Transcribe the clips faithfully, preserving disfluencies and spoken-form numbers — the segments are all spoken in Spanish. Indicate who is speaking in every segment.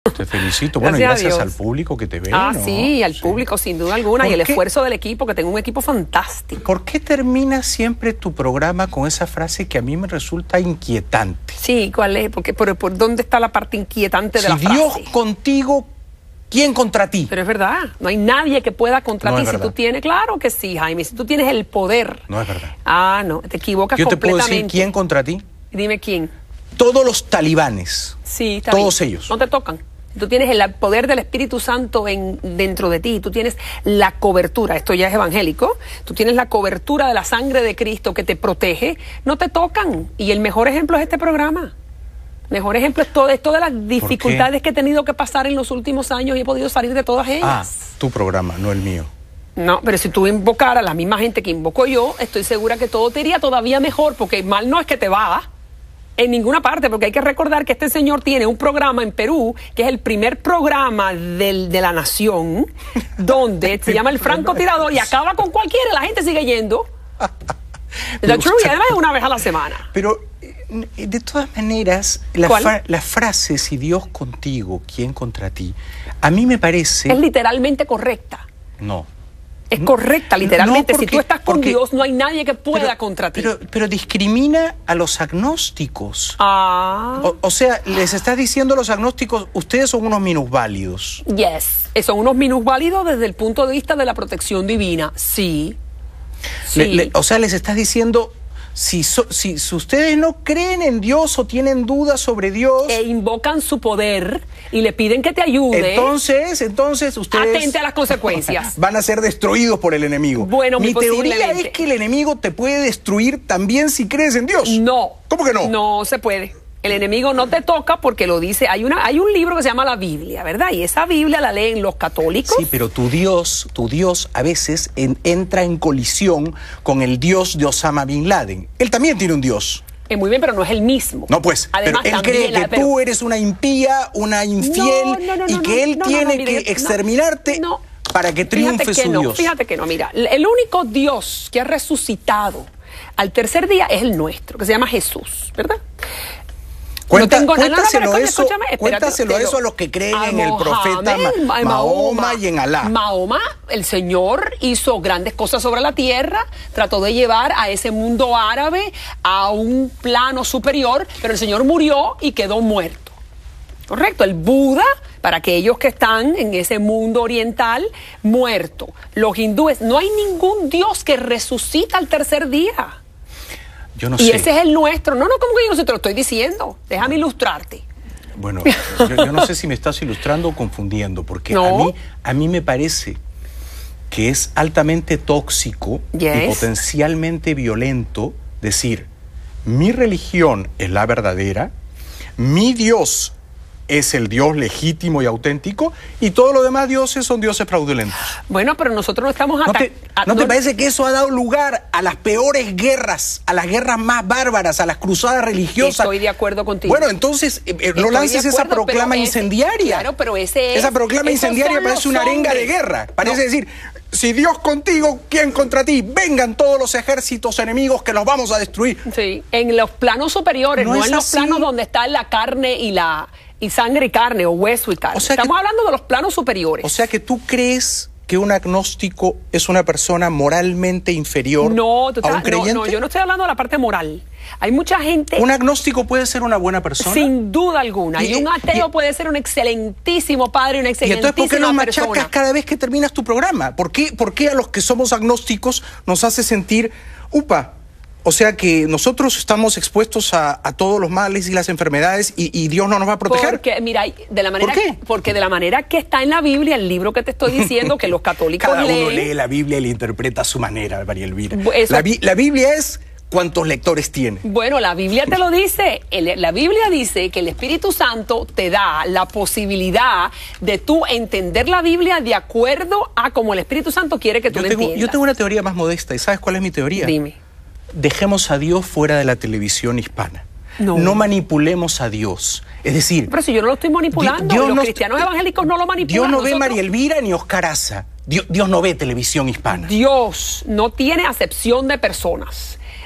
Speaker 1: Te felicito. Bueno,
Speaker 2: Gracias
Speaker 1: y gracias al público que te ve.
Speaker 2: Ah,
Speaker 1: ¿no?
Speaker 2: sí, al
Speaker 1: sí.
Speaker 2: público, sin duda alguna, y el
Speaker 1: qué?
Speaker 2: esfuerzo del equipo, que tengo un equipo fantástico.
Speaker 1: ¿Por qué terminas siempre tu programa con esa frase que a mí me resulta inquietante?
Speaker 2: Sí, ¿cuál es? Porque, por, por ¿dónde está la parte inquietante de
Speaker 1: Si
Speaker 2: la frase?
Speaker 1: Dios contigo, ¿quién contra ti?
Speaker 2: Pero es verdad, no hay nadie que pueda contra
Speaker 1: No
Speaker 2: ti
Speaker 1: es
Speaker 2: si
Speaker 1: verdad.
Speaker 2: tú tienes, claro que sí, Jaime, si tú tienes el poder.
Speaker 1: No es verdad.
Speaker 2: Ah, no, te equivocas
Speaker 1: Yo te puedo
Speaker 2: completamente.
Speaker 1: decir quién contra ti.
Speaker 2: Dime quién.
Speaker 1: Todos los talibanes.
Speaker 2: Sí, está
Speaker 1: Todos
Speaker 2: bien.
Speaker 1: ellos.
Speaker 2: No te tocan. Tú tienes el poder del Espíritu Santo en, dentro de ti. Tú tienes la cobertura. Esto ya es evangélico. Tú tienes la cobertura de la sangre de Cristo que te protege. No te tocan. Y el mejor ejemplo es este programa. Mejor ejemplo es todo, es todas las dificultades que he tenido que pasar en los últimos años y he podido salir de todas ellas.
Speaker 1: Ah, tu programa, no el mío.
Speaker 2: No, pero si tú invocaras a la misma gente que invoco yo, estoy segura que todo te iría todavía mejor, porque mal no es que te va en ninguna parte, porque hay que recordar que este señor tiene un programa en Perú, que es el primer programa del, de la nación, donde se llama El Francotirador y acaba con cualquiera, la gente sigue yendo. The True, y además es una vez a la semana.
Speaker 1: Pero, eh, de todas maneras, la, fra la frase, si Dios contigo, ¿quién contra ti? A mí me parece...
Speaker 2: Es literalmente correcta.
Speaker 1: No.
Speaker 2: Es correcta, literalmente.
Speaker 1: No, porque,
Speaker 2: si tú estás con
Speaker 1: porque,
Speaker 2: Dios, no hay nadie que pueda
Speaker 1: pero,
Speaker 2: contra ti.
Speaker 1: Pero, pero discrimina a los agnósticos.
Speaker 2: Ah.
Speaker 1: O, o sea, les estás diciendo a los agnósticos, ustedes son unos minusválidos.
Speaker 2: Yes. Son unos minusválidos desde el punto de vista de la protección divina. Sí. sí.
Speaker 1: Le, le, o sea, les estás diciendo... Si, so, si, si ustedes no creen en Dios o tienen dudas sobre Dios...
Speaker 2: E invocan su poder y le piden que te ayude...
Speaker 1: Entonces, entonces ustedes...
Speaker 2: Atente a las consecuencias.
Speaker 1: Van a ser destruidos por el enemigo.
Speaker 2: Bueno,
Speaker 1: mi teoría
Speaker 2: posiblemente.
Speaker 1: es que el enemigo te puede destruir también si crees en Dios.
Speaker 2: No.
Speaker 1: ¿Cómo que no?
Speaker 2: No se puede. El enemigo no te toca porque lo dice. Hay una, hay un libro que se llama la Biblia, ¿verdad? Y esa Biblia la leen los católicos.
Speaker 1: Sí, pero tu Dios, tu Dios a veces en, entra en colisión con el Dios de Osama Bin Laden. Él también tiene un Dios.
Speaker 2: Eh, muy bien, pero no es el mismo.
Speaker 1: No, pues,
Speaker 2: Además,
Speaker 1: pero él cree que
Speaker 2: la, pero...
Speaker 1: tú eres una impía, una infiel,
Speaker 2: no, no, no,
Speaker 1: y
Speaker 2: no,
Speaker 1: que él
Speaker 2: no,
Speaker 1: tiene
Speaker 2: no, no, mire,
Speaker 1: que exterminarte
Speaker 2: no, no.
Speaker 1: para que triunfe
Speaker 2: Fíjate que
Speaker 1: su
Speaker 2: no,
Speaker 1: Dios.
Speaker 2: Fíjate que no, mira, el único Dios que ha resucitado al tercer día es el nuestro, que se llama Jesús, ¿verdad?
Speaker 1: Cuenta,
Speaker 2: no tengo,
Speaker 1: cuéntaselo
Speaker 2: no, no, no,
Speaker 1: eso,
Speaker 2: escúchame, espérate,
Speaker 1: cuéntaselo
Speaker 2: pero,
Speaker 1: eso a los que creen
Speaker 2: a
Speaker 1: en el profeta
Speaker 2: Mohamed,
Speaker 1: Ma-
Speaker 2: a
Speaker 1: Mahoma y en Alá.
Speaker 2: Mahoma, el Señor hizo grandes cosas sobre la tierra, trató de llevar a ese mundo árabe a un plano superior, pero el Señor murió y quedó muerto. Correcto, el Buda, para aquellos que están en ese mundo oriental, muerto. Los hindúes, no hay ningún Dios que resucita al tercer día.
Speaker 1: Yo no
Speaker 2: y
Speaker 1: sé.
Speaker 2: ese es el nuestro. No, no, como que yo no sé, te lo estoy diciendo. Déjame ilustrarte.
Speaker 1: Bueno, yo, yo no sé si me estás ilustrando o confundiendo, porque
Speaker 2: no.
Speaker 1: a mí, a mí me parece que es altamente tóxico
Speaker 2: yes.
Speaker 1: y potencialmente violento decir, mi religión es la verdadera, mi Dios es el Dios legítimo y auténtico, y todos los demás dioses son dioses fraudulentos.
Speaker 2: Bueno, pero nosotros no estamos...
Speaker 1: ¿No te, ¿no te parece que eso ha dado lugar a las peores guerras, a las guerras más bárbaras, a las cruzadas religiosas?
Speaker 2: Estoy de acuerdo contigo.
Speaker 1: Bueno, entonces, eh, no
Speaker 2: Estoy
Speaker 1: lances
Speaker 2: acuerdo,
Speaker 1: esa proclama
Speaker 2: ese,
Speaker 1: incendiaria.
Speaker 2: Claro, pero ese es...
Speaker 1: Esa proclama incendiaria parece una arenga
Speaker 2: hombres.
Speaker 1: de guerra. Parece
Speaker 2: no.
Speaker 1: decir, si Dios contigo, ¿quién contra ti? Vengan todos los ejércitos enemigos que los vamos a destruir.
Speaker 2: Sí, en los planos superiores, no,
Speaker 1: no
Speaker 2: en los
Speaker 1: así.
Speaker 2: planos donde está la carne y la... y sangre y carne, o hueso y carne.
Speaker 1: O sea
Speaker 2: Estamos
Speaker 1: que,
Speaker 2: hablando de los planos superiores.
Speaker 1: O sea que tú crees que un agnóstico es una persona moralmente inferior
Speaker 2: no, tú estás,
Speaker 1: a un creyente.
Speaker 2: No, no, yo no estoy hablando de la parte moral. Hay mucha gente...
Speaker 1: ¿Un agnóstico puede ser una buena persona?
Speaker 2: Sin duda alguna. Y, y un ateo
Speaker 1: y,
Speaker 2: puede ser un excelentísimo padre, una excelentísima persona.
Speaker 1: ¿Y entonces por qué nos machacas persona? cada vez que terminas tu programa? ¿Por qué, ¿Por qué a los que somos agnósticos nos hace sentir, upa, o sea que nosotros estamos expuestos a, a todos los males y las enfermedades y, y Dios no nos va a proteger?
Speaker 2: Porque, mira, de la manera,
Speaker 1: ¿Por qué?
Speaker 2: Porque de la manera que está en la Biblia, el libro que te estoy diciendo, que los católicos
Speaker 1: Cada
Speaker 2: leen...
Speaker 1: uno lee la Biblia y la interpreta a su manera, María Elvira.
Speaker 2: Eso,
Speaker 1: la, la Biblia es cuántos lectores tiene.
Speaker 2: Bueno, la Biblia te lo dice. El, la Biblia dice que el Espíritu Santo te da la posibilidad de tú entender la Biblia de acuerdo a como el Espíritu Santo quiere que tú
Speaker 1: yo
Speaker 2: la
Speaker 1: tengo,
Speaker 2: entiendas.
Speaker 1: Yo tengo una teoría más modesta. ¿Y sabes cuál es mi teoría?
Speaker 2: Dime.
Speaker 1: Dejemos a Dios fuera de la televisión hispana.
Speaker 2: No.
Speaker 1: no manipulemos a Dios. Es decir...
Speaker 2: Pero si yo no lo estoy manipulando,
Speaker 1: Dios
Speaker 2: los
Speaker 1: no,
Speaker 2: cristianos evangélicos no lo manipulan.
Speaker 1: Dios no
Speaker 2: nosotros,
Speaker 1: ve María Elvira ni Oscar Aza. Dios, Dios no ve televisión hispana.
Speaker 2: Dios no tiene acepción de personas.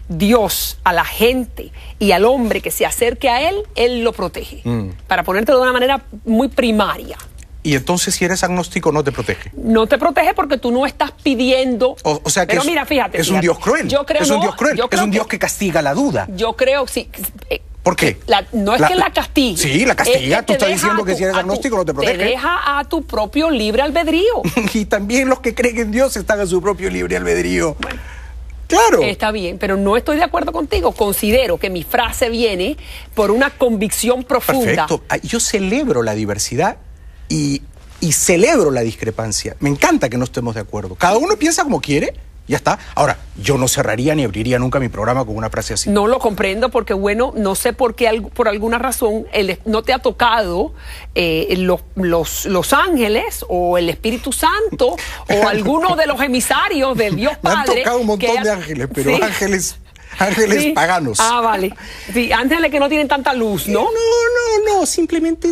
Speaker 2: Dios a la gente y al hombre que se acerque a Él, Él lo protege. Mm. Para ponértelo de una manera muy primaria.
Speaker 1: Y entonces, si eres agnóstico, no te protege.
Speaker 2: No te protege porque tú no estás pidiendo.
Speaker 1: O, o sea que
Speaker 2: pero
Speaker 1: es,
Speaker 2: mira, fíjate,
Speaker 1: es
Speaker 2: fíjate.
Speaker 1: un Dios cruel.
Speaker 2: Yo creo,
Speaker 1: es un
Speaker 2: no,
Speaker 1: Dios cruel.
Speaker 2: Yo creo
Speaker 1: es un
Speaker 2: que,
Speaker 1: Dios que castiga la duda.
Speaker 2: Yo creo, sí. Eh,
Speaker 1: ¿Por qué?
Speaker 2: La, no es
Speaker 1: la,
Speaker 2: que la castigue.
Speaker 1: Sí, la castiga.
Speaker 2: Es que
Speaker 1: tú estás diciendo
Speaker 2: tu,
Speaker 1: que si eres agnóstico
Speaker 2: tu,
Speaker 1: no te protege.
Speaker 2: Te deja a tu propio libre albedrío.
Speaker 1: Y también los que creen en Dios están a su propio libre albedrío. Bueno. Claro.
Speaker 2: Está bien, pero no estoy de acuerdo contigo. Considero que mi frase viene por una convicción profunda.
Speaker 1: Perfecto. Yo celebro la diversidad y, y celebro la discrepancia. Me encanta que no estemos de acuerdo. Cada uno piensa como quiere, ya está. Ahora, yo no cerraría ni abriría nunca mi programa con una frase así.
Speaker 2: No lo comprendo porque, bueno, no sé por qué, por alguna razón, el, no te ha tocado eh, los, los, los ángeles o el Espíritu Santo o alguno de los emisarios del Dios Padre.
Speaker 1: Me han tocado un montón
Speaker 2: ha,
Speaker 1: de ángeles, pero
Speaker 2: ¿sí?
Speaker 1: ángeles... Ángeles
Speaker 2: sí.
Speaker 1: paganos.
Speaker 2: Ah, vale. Sí, ángeles que no tienen tanta luz, ¿no?
Speaker 1: No, no, no, simplemente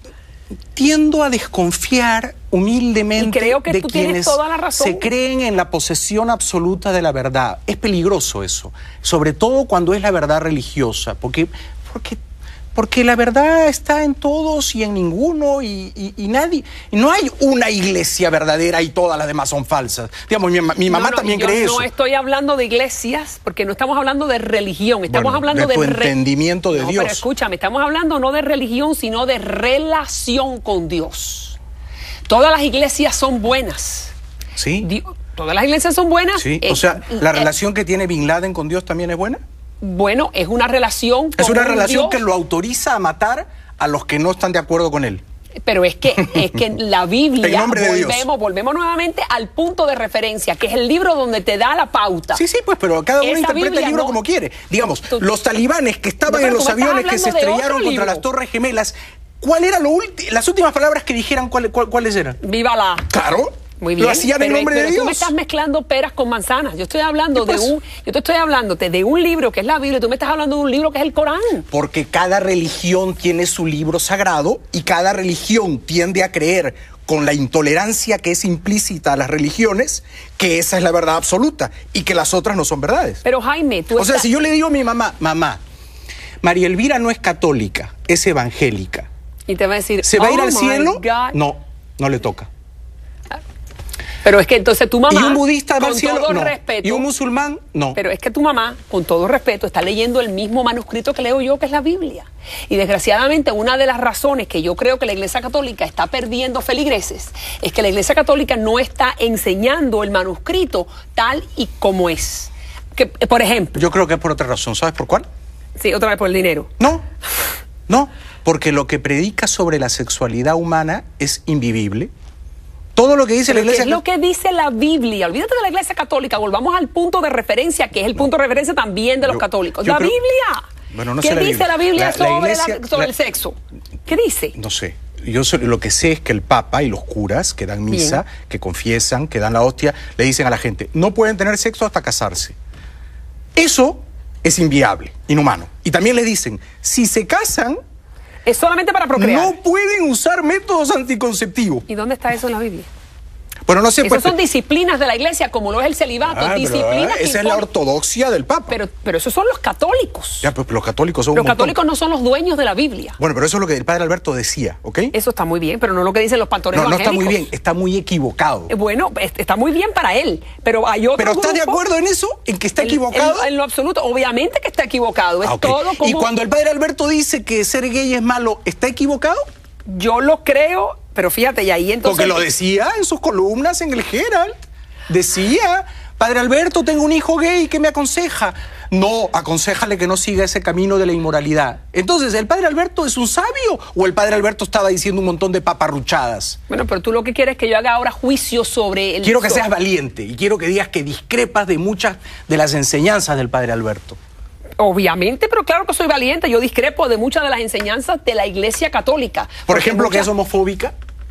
Speaker 1: tiendo a desconfiar humildemente
Speaker 2: y creo que
Speaker 1: de
Speaker 2: tú
Speaker 1: quienes
Speaker 2: tienes toda la razón.
Speaker 1: Se creen en la posesión absoluta de la verdad. Es peligroso eso, sobre todo cuando es la verdad religiosa, porque, porque, porque la verdad está en todos y en ninguno y, y, y nadie. Y no hay una iglesia verdadera y todas las demás son falsas. Digamos, mi, mi mamá
Speaker 2: no, no,
Speaker 1: también
Speaker 2: yo
Speaker 1: cree
Speaker 2: no
Speaker 1: eso.
Speaker 2: No estoy hablando de iglesias, porque no estamos hablando de religión, estamos
Speaker 1: bueno,
Speaker 2: hablando
Speaker 1: de
Speaker 2: de...
Speaker 1: tu
Speaker 2: re...
Speaker 1: entendimiento de
Speaker 2: no,
Speaker 1: Dios.
Speaker 2: Pero escúchame, estamos hablando no de religión, sino de relación con Dios. Todas las iglesias son buenas.
Speaker 1: Sí.
Speaker 2: Di... Todas las iglesias son buenas.
Speaker 1: Sí,
Speaker 2: eh,
Speaker 1: o sea, ¿la
Speaker 2: eh,
Speaker 1: relación que tiene Bin Laden con Dios también es buena?
Speaker 2: Bueno, es una relación con
Speaker 1: Es una
Speaker 2: un
Speaker 1: relación
Speaker 2: Dios,
Speaker 1: que lo autoriza a matar a los que no están de acuerdo con él.
Speaker 2: Pero es que, es que la Biblia,
Speaker 1: en nombre de
Speaker 2: volvemos,
Speaker 1: Dios.
Speaker 2: volvemos nuevamente al punto de referencia, que es el libro donde te da la pauta.
Speaker 1: Sí, sí, pues, pero cada uno
Speaker 2: Esa
Speaker 1: interpreta
Speaker 2: Biblia
Speaker 1: el libro
Speaker 2: no,
Speaker 1: como quiere. Digamos,
Speaker 2: tú,
Speaker 1: los talibanes que estaban
Speaker 2: no,
Speaker 1: en los aviones que se estrellaron contra
Speaker 2: libro.
Speaker 1: las Torres Gemelas, ¿cuál era lo último? Las últimas palabras que dijeran, ¿cuál, cuál, ¿cuáles eran?
Speaker 2: Viva la...
Speaker 1: Claro.
Speaker 2: Muy bien,
Speaker 1: lo hacían
Speaker 2: pero,
Speaker 1: en nombre
Speaker 2: pero
Speaker 1: de
Speaker 2: tú
Speaker 1: Dios.
Speaker 2: me estás mezclando peras con manzanas. Yo estoy hablando de
Speaker 1: pues?
Speaker 2: un, yo te estoy hablándote de un libro que es la Biblia, y tú me estás hablando de un libro que es el Corán.
Speaker 1: Porque cada religión tiene su libro sagrado y cada religión tiende a creer con la intolerancia que es implícita a las religiones, que esa es la verdad absoluta y que las otras no son verdades.
Speaker 2: Pero Jaime, tú
Speaker 1: O sea,
Speaker 2: estás...
Speaker 1: si yo le digo a mi mamá, mamá, María Elvira no es católica, es evangélica.
Speaker 2: Y te va a decir,
Speaker 1: ¿se va
Speaker 2: oh
Speaker 1: a ir al
Speaker 2: my
Speaker 1: cielo?
Speaker 2: God.
Speaker 1: No, no le toca.
Speaker 2: Pero es que entonces tu mamá,
Speaker 1: ¿Y un budista va
Speaker 2: con
Speaker 1: al cielo?
Speaker 2: todo
Speaker 1: No.
Speaker 2: respeto,
Speaker 1: ¿Y un musulmán? No.
Speaker 2: Pero es que tu mamá, con todo respeto, está leyendo el mismo manuscrito que leo yo, que es la Biblia. Y desgraciadamente una de las razones que yo creo que la Iglesia Católica está perdiendo feligreses es que la Iglesia Católica no está enseñando el manuscrito tal y como es. Que, por ejemplo...
Speaker 1: Yo creo que es por otra razón. ¿Sabes por cuál?
Speaker 2: Sí, otra vez por el dinero.
Speaker 1: No, no, porque lo que predica sobre la sexualidad humana es invivible. Todo lo que dice
Speaker 2: Pero
Speaker 1: la Iglesia...
Speaker 2: ¿qué es lo que dice la Biblia? Olvídate de la Iglesia Católica, volvamos al punto de referencia, que es el punto de referencia también de los
Speaker 1: Yo-
Speaker 2: católicos.
Speaker 1: yo
Speaker 2: La
Speaker 1: creo-
Speaker 2: Biblia.
Speaker 1: Bueno, no
Speaker 2: ¿Qué
Speaker 1: sé la
Speaker 2: dice
Speaker 1: Biblia.
Speaker 2: la Biblia
Speaker 1: La- la
Speaker 2: sobre, la-
Speaker 1: Iglesia-
Speaker 2: sobre
Speaker 1: la-
Speaker 2: el sexo? ¿Qué dice?
Speaker 1: No sé. Yo so- lo que sé es que el Papa y los curas que dan misa,
Speaker 2: Bien.
Speaker 1: que confiesan, que dan la hostia, le dicen a la gente, no pueden tener sexo hasta casarse. Eso es inviable, inhumano. Y también le dicen, si se casan,
Speaker 2: Es solamente para procrear.
Speaker 1: no pueden usar métodos anticonceptivos.
Speaker 2: ¿Y dónde está eso en la Biblia?
Speaker 1: Bueno, no sé,
Speaker 2: Esas
Speaker 1: pues...
Speaker 2: son disciplinas de la Iglesia, como lo es el celibato.
Speaker 1: Ah, pero,
Speaker 2: disciplinas
Speaker 1: ah,
Speaker 2: que
Speaker 1: esa es la
Speaker 2: imponen-
Speaker 1: ortodoxia del Papa.
Speaker 2: Pero, pero esos son los católicos.
Speaker 1: Ya, pues los católicos son
Speaker 2: Los
Speaker 1: un montón.
Speaker 2: católicos no son los dueños de la Biblia.
Speaker 1: Bueno, pero eso es lo que el padre Alberto decía, ¿ok?
Speaker 2: Eso está muy bien, pero no lo que dicen los pastores
Speaker 1: No, no está
Speaker 2: evangélicos.
Speaker 1: muy bien, está muy equivocado.
Speaker 2: Eh, Bueno, es- está muy bien para él, pero hay otro
Speaker 1: ¿Pero estás de
Speaker 2: grupo-
Speaker 1: acuerdo en eso? ¿En que está
Speaker 2: En-
Speaker 1: equivocado?
Speaker 2: En, en lo absoluto, obviamente que está equivocado. Es
Speaker 1: Ah, ok.
Speaker 2: todo como...
Speaker 1: Y cuando el padre Alberto dice que ser gay es malo, ¿está equivocado?
Speaker 2: Yo lo creo, pero fíjate, y ahí entonces...
Speaker 1: Porque lo decía en sus columnas en el Herald. Decía, padre Alberto, tengo un hijo gay, ¿qué me aconseja? No, aconséjale que no siga ese camino de la inmoralidad. Entonces, ¿el padre Alberto es un sabio o el padre Alberto estaba diciendo un montón de paparruchadas?
Speaker 2: Bueno, pero tú lo que quieres es que yo haga ahora juicio sobre el...
Speaker 1: Quiero que
Speaker 2: so-
Speaker 1: seas valiente y quiero que digas que discrepas de muchas de las enseñanzas del padre Alberto.
Speaker 2: Obviamente, pero claro que soy valiente. Yo discrepo de muchas de las enseñanzas de la Iglesia Católica.
Speaker 1: Por
Speaker 2: Porque
Speaker 1: ejemplo, que
Speaker 2: muchas-
Speaker 1: es homofóbica.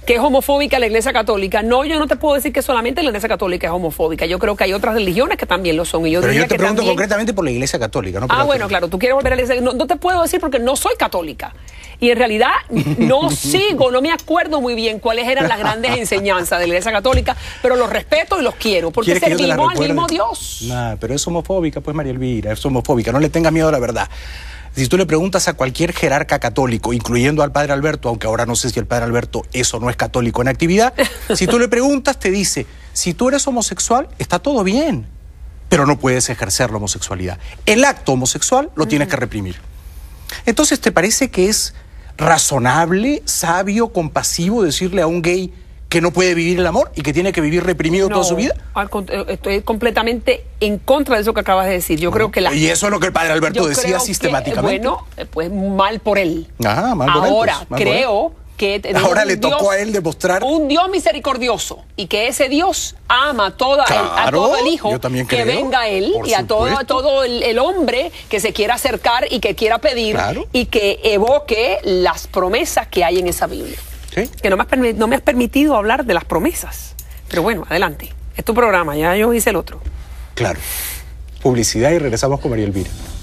Speaker 2: que es homofóbica la Iglesia Católica. No, yo no te puedo decir que solamente la Iglesia Católica es homofóbica. Yo creo que hay otras religiones que también lo son. Y yo
Speaker 1: Pero yo te
Speaker 2: que
Speaker 1: pregunto
Speaker 2: también...
Speaker 1: concretamente por la Iglesia Católica, ¿no? Por
Speaker 2: ah, bueno, claro, tú quieres volver a la Iglesia... No, no te puedo decir porque no soy católica. Y en realidad no sigo, no me acuerdo muy bien cuáles eran las grandes enseñanzas de la Iglesia Católica, pero los respeto y los quiero, porque servimos al mismo Dios.
Speaker 1: Nah, pero es homofóbica, pues, María Elvira, es homofóbica. No le tengas miedo a la verdad. Si tú le preguntas a cualquier jerarca católico, incluyendo al padre Alberto, aunque ahora no sé si el padre Alberto es o no es católico en actividad, si tú le preguntas, te dice, si tú eres homosexual, está todo bien, pero no puedes ejercer la homosexualidad. El acto homosexual lo tienes que reprimir. Entonces, ¿te parece que es razonable, sabio, compasivo decirle a un gay que no puede vivir el amor y que tiene que vivir reprimido
Speaker 2: no,
Speaker 1: toda su vida?
Speaker 2: Estoy completamente en contra de eso que acabas de decir. Yo no, creo que la...
Speaker 1: Y eso es lo que el padre Alberto decía sistemáticamente.
Speaker 2: Que, bueno, pues mal por él.
Speaker 1: Ajá, mal por
Speaker 2: Ahora,
Speaker 1: él, pues, mal
Speaker 2: creo que...
Speaker 1: Ahora le tocó Dios, a él demostrar...
Speaker 2: Un Dios misericordioso y que ese Dios ama a, toda,
Speaker 1: claro,
Speaker 2: a todo el hijo
Speaker 1: que
Speaker 2: creo, venga a él y a todo, a todo el, el hombre que se quiera acercar y que quiera pedir claro. y que evoque las promesas que hay en esa Biblia. ¿Sí? Que no me, has no me has permitido hablar de las promesas. Pero bueno, adelante. Es tu programa, ya yo hice el otro.
Speaker 1: Claro. Publicidad y regresamos con María Elvira.